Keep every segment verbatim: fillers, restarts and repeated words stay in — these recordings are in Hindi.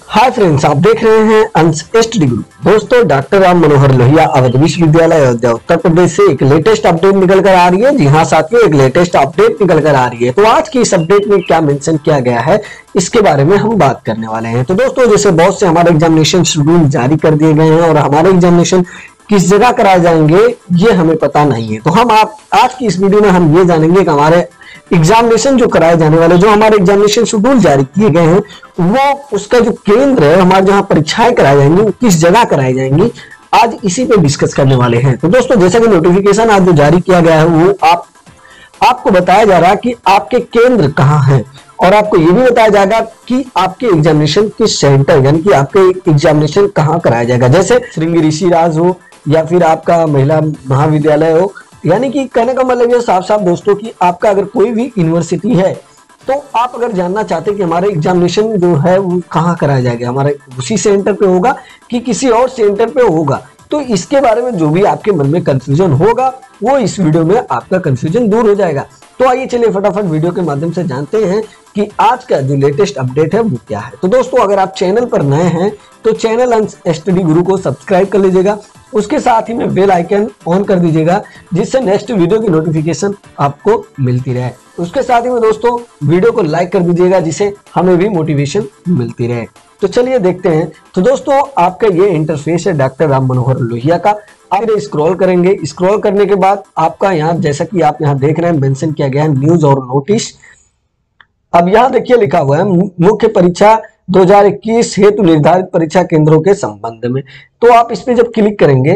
हाय फ्रेंड्स, आप देख रहे हैं अंश एसटीडी ग्रुप। दोस्तों, डॉक्टर राम मनोहर लोहिया अवध विश्वविद्यालय अयोध्या उत्तर प्रदेश से एक लेटेस्ट अपडेट निकल कर आ रही है। जी हाँ साथियों, एक लेटेस्ट अपडेट निकल कर आ रही है। तो आज की इस अपडेट में क्या मेंशन किया गया है, इसके बारे में हम बात करने वाले हैं। तो दोस्तों, जैसे बहुत से हमारे एग्जामिनेशन शेड्यूल जारी कर दिए गए हैं और हमारे एग्जामिनेशन किस जगह कराए जाएंगे ये हमें पता नहीं है। तो हम आप आज की इस वीडियो में हम ये जानेंगे कि हमारे एग्जामिनेशन जो कराए जाने वाले, जो हमारे एग्जामिनेशन शेड्यूल जारी किए गए हैं, वो उसका जो केंद्र है, हमारे जहां परीक्षाएं कराई जाएंगी, वो किस जगह कराई जाएंगी, आज इसी पे डिस्कस करने वाले हैं। तो दोस्तों, जैसा कि नोटिफिकेशन आज जो जारी किया गया है, वो आप आपको बताया जा रहा है कि आपके केंद्र कहां हैं और आपको यह भी बताया जाएगा कि आपके एग्जामिनेशन किस सेंटर यानी कि आपके एग्जामिनेशन कहां कराया जाएगा। जैसे श्रृंगी ऋषिराज हो या फिर आपका महिला महाविद्यालय हो, यानी कि कहने का मतलब ये साफ साफ दोस्तों कि आपका अगर कोई भी यूनिवर्सिटी है, तो आप अगर जानना चाहते हैं कि हमारे एग्जामिनेशन जो है वो कहाँ कराया जाएगा, हमारे उसी सेंटर पे होगा कि किसी और सेंटर पे होगा, तो इसके बारे में जो भी आपके मन में कंफ्यूजन होगा वो इस वीडियो में आपका कंफ्यूजन दूर हो जाएगा। तो आइए चलिए फटाफट वीडियो के माध्यम से जानते हैं कि आज का जो लेटेस्ट अपडेट है वो क्या है। तो दोस्तों, अगर आप चैनल पर नए हैं तो चैनल अंश एसटीडी गुरु को सब्सक्राइब कर लीजिएगा, उसके साथ ही में बेल आइकन ऑन कर दीजिएगा, जिससे नेक्स्ट वीडियो की नोटिफिकेशन आपको मिलती रहे। उसके साथ ही में दोस्तों वीडियो को लाइक कर दीजिएगा, जिससे हमें भी मोटिवेशन मिलती रहे। तो चलिए देखते हैं। तो दोस्तों, आपका ये इंटरफेस है डॉक्टर राम मनोहर लोहिया का। आप स्क्रॉल करेंगे, स्क्रॉल करने के बाद आपका यहाँ, जैसा कि आप यहाँ देख रहे हैं, मेंशन किया गया है न्यूज और नोटिस। अब यहाँ देखिए लिखा हुआ है मुख्य परीक्षा दो हज़ार इक्कीस हेतु निर्धारित परीक्षा केंद्रों के संबंध में। तो आप इस पे जब क्लिक करेंगे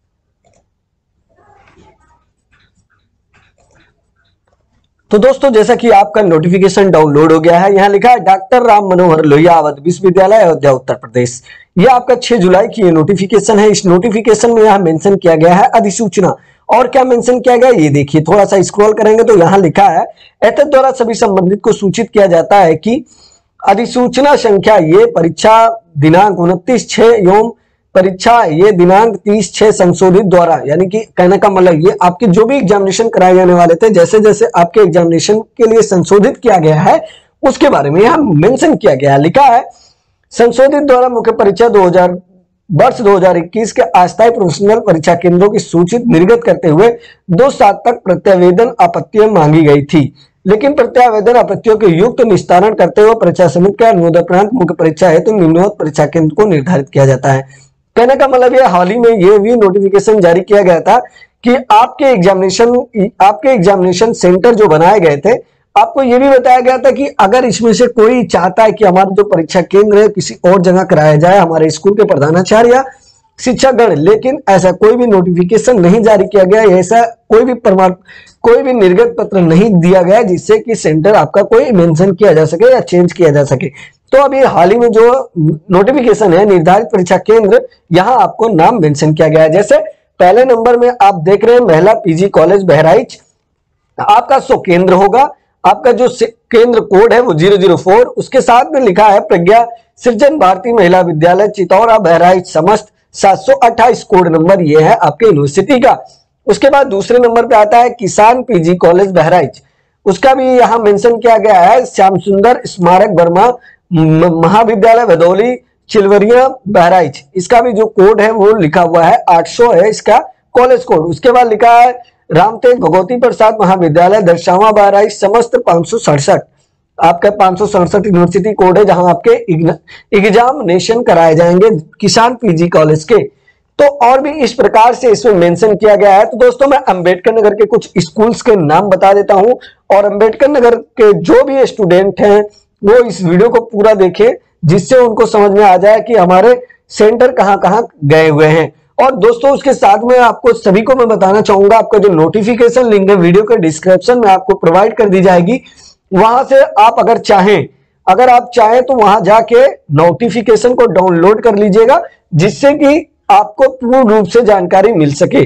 तो दोस्तों, जैसा कि आपका नोटिफिकेशन डाउनलोड हो गया है, यहाँ लिखा है डॉक्टर राम मनोहर लोहिया अवध विश्वविद्यालय अयोध्या उत्तर प्रदेश। ये आपका छह जुलाई की ये नोटिफिकेशन है। इस नोटिफिकेशन में यहाँ मेंशन किया गया है अधिसूचना। और क्या मेंशन किया गया ये देखिए, थोड़ा सा स्क्रॉल करेंगे तो यहाँ लिखा है एतद द्वारा सभी संबंधित को सूचित किया जाता है कि अधिसूचना संख्या ये परीक्षा दिनांक उनतीस छह एवं परीक्षा ये दिनांक तीस छह संशोधित द्वारा, यानी कि कहने का मतलब ये आपके जो भी एग्जामिनेशन कराए जाने वाले थे, जैसे जैसे आपके एग्जामिनेशन के लिए संशोधित किया गया है उसके बारे में यहाँ मेंशन किया गया है। लिखा है संशोधित द्वारा मुख्य परीक्षा दो हज़ार वर्ष दो हज़ार इक्कीस के अस्थायी प्रोफेशनल परीक्षा केंद्रों की सूची निर्गत करते हुए दो सात तक प्रत्यावेदन आपत्तियां मांगी गई थी, लेकिन प्रत्यावेदन आपत्तियों के युक्त निस्तारण करते हुए परीक्षा समिति के अनुमोदन उपरांत मुख्य परीक्षा हेतु तो निम्नवत परीक्षा केंद्र को निर्धारित किया जाता है। कहने का मतलब ये हाल ही में ये भी नोटिफिकेशन जारी किया गया था कि आपके एग्जामिनेशन आपके एग्जामिनेशन सेंटर जो बनाए गए थे, आपको ये भी बताया गया था कि अगर इसमें से कोई चाहता है कि हमारा जो परीक्षा केंद्र है किसी और जगह कराया जाए, हमारे स्कूल के प्रधानाचार्य या शिक्षकगण, लेकिन ऐसा कोई भी नोटिफिकेशन नहीं जारी किया गया, ऐसा कोई भी प्रमाण कोई भी निर्गत पत्र नहीं दिया गया जिससे कि सेंटर आपका कोई मेंशन किया जा सके या चेंज किया जा सके। तो अभी हाल ही में जो नोटिफिकेशन है निर्धारित परीक्षा केंद्र, यहाँ आपको नाम मेंशन किया गया है। जैसे पहले नंबर में आप देख रहे हैं महिला पीजी कॉलेज बहराइच, आपका सो केंद्र होगा, आपका जो केंद्र कोड है वो जीरो जीरो फोर, उसके साथ में लिखा है प्रज्ञा सृजन भारती महिला विद्यालय चितौरा बहराइच समस्त सात सौ अट्ठाईस कोड नंबर ये है आपके यूनिवर्सिटी का। उसके बाद दूसरे नंबर पे आता है किसान पीजी कॉलेज बहराइच, उसका भी यहाँ मेंशन किया गया है श्याम सुंदर स्मारक वर्मा महाविद्यालय भदौली चिलवरिया बहराइच, इसका भी जो कोड है वो लिखा हुआ है आठ सौ है इसका कॉलेज कोड। उसके बाद लिखा है रामतेज भगवती प्रसाद महाविद्यालय दर्शावा बहराइच समस्त पांच सौ सड़सठ, आपका पांच सौ सड़सठ यूनिवर्सिटी कोड है जहां आपके एग्जामिनेशन कराए जाएंगे किसान पीजी कॉलेज के। तो और भी इस प्रकार से इसमें मेंशन किया गया है। तो दोस्तों, मैं अंबेडकर नगर के कुछ स्कूल्स के नाम बता देता हूं और अंबेडकर नगर के जो भी स्टूडेंट हैं वो इस वीडियो को पूरा देखें, जिससे उनको समझ में आ जाए कि हमारे सेंटर कहां कहां गए हुए हैं। और दोस्तों, उसके साथ में आपको सभी को मैं बताना चाहूंगा, आपका जो नोटिफिकेशन लिंक है वीडियो के डिस्क्रिप्शन में आपको प्रोवाइड कर दी जाएगी, वहां से आप अगर चाहें अगर आप चाहें तो वहां जाके नोटिफिकेशन को डाउनलोड कर लीजिएगा, जिससे कि आपको पूर्ण रूप से जानकारी मिल सके।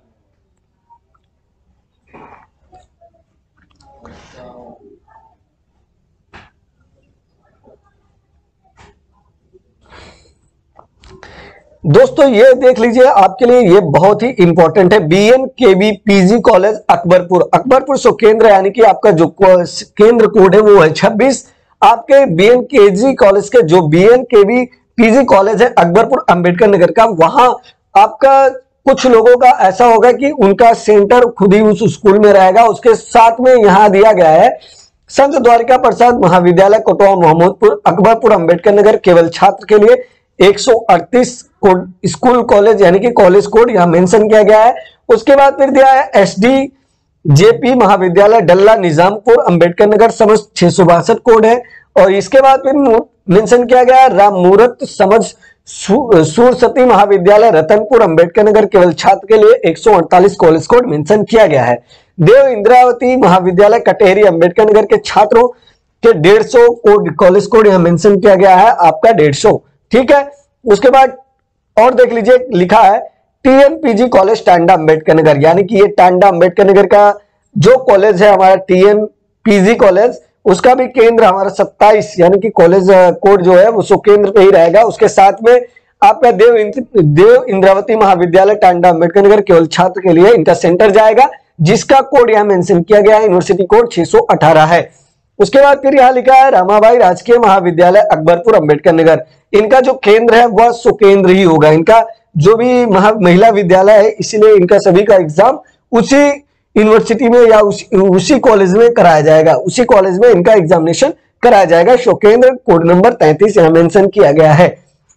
दोस्तों, ये देख लीजिए, आपके लिए ये बहुत ही इंपॉर्टेंट है। B N K B PG college Akbarpur, Akbarpur सो केंद्र, यानी कि आपका जो केंद्र कोड है वो है छब्बीस आपके बीएनकेजी कॉलेज के जो बीएनकेवी पीजी कॉलेज है अकबरपुर अंबेडकर नगर का, वहां आपका कुछ लोगों का ऐसा होगा कि उनका सेंटर खुद ही उस स्कूल में रहेगा। उसके साथ में यहां दिया गया है संत द्वारिका प्रसाद महाविद्यालय कोटवा मोहम्मदपुर अकबरपुर अंबेडकर नगर, केवल छात्र के लिए एक सौ अड़तीस कोड स्कूल कॉलेज यानी कि कॉलेज कोड यहां मेंशन किया गया है। उसके बाद फिर दिया है एसडी जेपी महाविद्यालय डल्ला निजामपुर अंबेडकर नगर, समस्त छह सौ बासठ कोड है। और इसके बाद फिर मेंशन किया गया है राम मूर्त समझ सूरसती महाविद्यालय रतनपुर अंबेडकर नगर, केवल छात्र के लिए एक सौ अड़तालीस कॉलेज कोड मेंशन किया गया है। देव इंद्रावती महाविद्यालय कटेहरी अंबेडकर नगर के छात्रों के डेढ़ सौ कोड कॉलेज कोड यहां मेंशन किया गया है, आपका डेढ़ सौ, ठीक है। उसके बाद और देख लीजिए, लिखा है टीएनपीजी कॉलेज टांडा अंबेडकर नगर, यानी कि ये टांडा अंबेडकर नगर का जो कॉलेज है हमारा टीएनपीजी कॉलेज, उसका भी केंद्र हमारा सत्ताईस यानी कि कॉलेज कोड जो है वो केंद्र पे ही रहेगा। उसके साथ में आपका देव देव इंद्रावती महाविद्यालय टांडा अंबेडकर नगर, केवल छात्र के लिए इनका सेंटर जाएगा, जिसका कोड यहां मेंशन किया गया है, यूनिवर्सिटी कोड छह सौ अठारह है। उसके बाद फिर यहां लिखा है रामाबाई राजकीय महाविद्यालय अकबरपुर अंबेडकर नगर, इनका जो केंद्र है वह सुकेंद्र ही होगा। इनका जो भी महिला विद्यालय है, इसलिए इनका सभी का एग्जाम उसी यूनिवर्सिटी में या उस, उसी कॉलेज में कराया जाएगा, उसी कॉलेज में इनका एग्जामिनेशन कराया जाएगा। शोकेंद्र कोड नंबर तैंतीस यहां मेंशन किया गया है।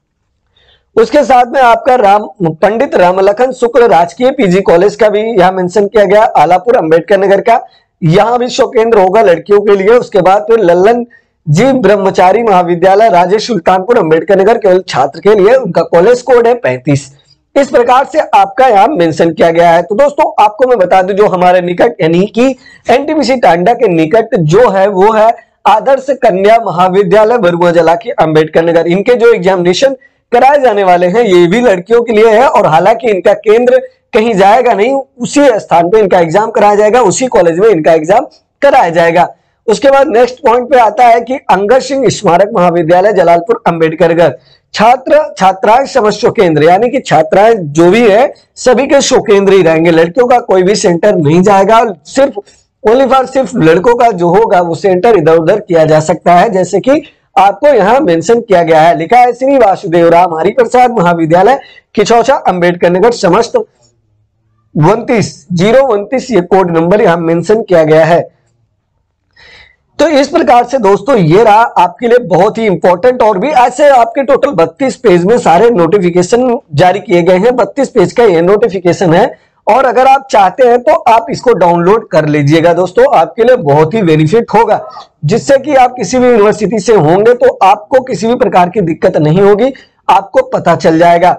उसके साथ में आपका राम पंडित रामलखन शुक्ल राजकीय पीजी कॉलेज का भी यहां मेंशन किया गया, आलापुर अंबेडकर नगर का, यहां भी शोकेंद्र होगा लड़कियों के लिए। उसके बाद फिर लल्लन जी ब्रह्मचारी महाविद्यालय राजेश सुल्तानपुर अंबेडकर नगर, केवल छात्र के लिए, उनका कॉलेज कोड है पैंतीस। इस प्रकार से आपका यहां मेंशन किया गया है। तो दोस्तों आपको मैं बता दूं, जो हमारे निकट यानी कि एनटीपीसी टांडा के निकट जो है वो है आदर्श कन्या महाविद्यालय बरुआ जला की अंबेडकर नगर। इनके जो एग्जामिनेशन कराए जाने वाले हैं ये भी लड़कियों के लिए है, और हालांकि इनका केंद्र कहीं जाएगा नहीं, उसी स्थान पे इनका एग्जाम कराया जाएगा, उसी कॉलेज में इनका एग्जाम कराया जाएगा। उसके बाद नेक्स्ट पॉइंट पे आता है कि अंगद सिंह स्मारक महाविद्यालय जलालपुर अंबेडकर नगर, छात्र छात्राएं समझ शोकेंद्र, यानी कि छात्राएं जो भी है सभी के शोकेंद्र ही रहेंगे, लड़कियों का कोई भी सेंटर नहीं जाएगा। सिर्फ ओनली फॉर सिर्फ लड़कों का जो होगा वो सेंटर इधर उधर किया जा सकता है, जैसे कि आपको यहाँ मेंशन किया गया है। लिखा है श्री वासुदेव राम हरिप्रसाद महाविद्यालय किचौचा अंबेडकर नगर, समस्त उनतीस जीरो उनतीस ये कोड नंबर यहाँ मेंशन किया गया है। तो इस प्रकार से दोस्तों ये रहा आपके लिए बहुत ही इंपॉर्टेंट, और भी ऐसे आपके टोटल बत्तीस पेज में सारे नोटिफिकेशन जारी किए गए हैं, बत्तीस पेज का ये नोटिफिकेशन है। और अगर आप चाहते हैं तो आप इसको डाउनलोड कर लीजिएगा दोस्तों, आपके लिए बहुत ही बेनिफिट होगा, जिससे कि आप किसी भी यूनिवर्सिटी से होंगे तो आपको किसी भी प्रकार की दिक्कत नहीं होगी, आपको पता चल जाएगा।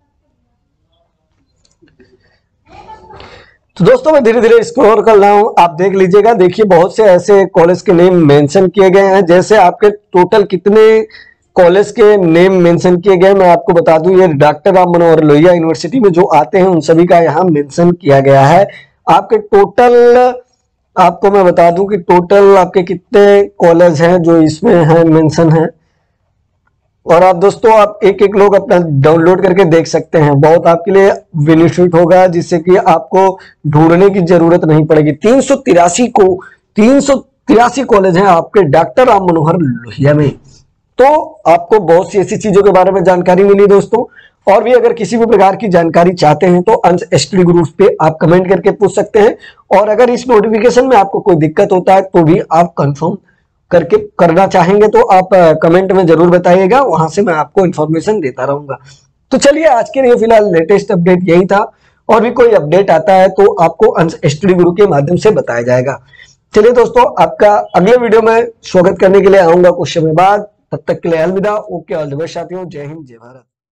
तो दोस्तों मैं धीरे धीरे स्क्रॉल कर रहा हूं, आप देख लीजिएगा। देखिए बहुत से ऐसे कॉलेज के नेम मेंशन किए गए हैं, जैसे आपके टोटल कितने कॉलेज के नेम मेंशन किए गए मैं आपको बता दूं, ये डॉक्टर राम मनोहर लोहिया यूनिवर्सिटी में जो आते हैं उन सभी का यहाँ मेंशन किया गया है। आपके टोटल आपको मैं बता दूं कि टोटल आपके कितने कॉलेज हैं जो इसमें है मेंशन है, और आप दोस्तों आप एक एक लोग अपना डाउनलोड करके देख सकते हैं, बहुत आपके लिए बेनिफिट होगा, जिससे कि आपको ढूंढने की जरूरत नहीं पड़ेगी। तीन सौ तिरासी को तीन सौ तिरासी कॉलेज हैं आपके डॉक्टर राम मनोहर लोहिया में। तो आपको बहुत सी ऐसी चीजों के बारे में जानकारी मिली दोस्तों, और भी अगर किसी भी प्रकार की जानकारी चाहते हैं तो अंश एसटी ग्रुप पे आप कमेंट करके पूछ सकते हैं, और अगर इस नोटिफिकेशन में आपको कोई दिक्कत होता है तो भी आप कंफर्म करके करना चाहेंगे तो आप कमेंट में जरूर बताइएगा, वहां से मैं आपको इन्फॉर्मेशन देता रहूंगा। तो चलिए आज के लिए फिलहाल लेटेस्ट अपडेट यही था, और भी कोई अपडेट आता है तो आपको अंश एसटी गुरु के माध्यम से बताया जाएगा। चलिए दोस्तों आपका अगले वीडियो में स्वागत करने के लिए आऊंगा कुछ समय बाद, तब तक के लिए अलविदा। ओके ऑल द बेस्ट साथियों, जय हिंद जय भारत।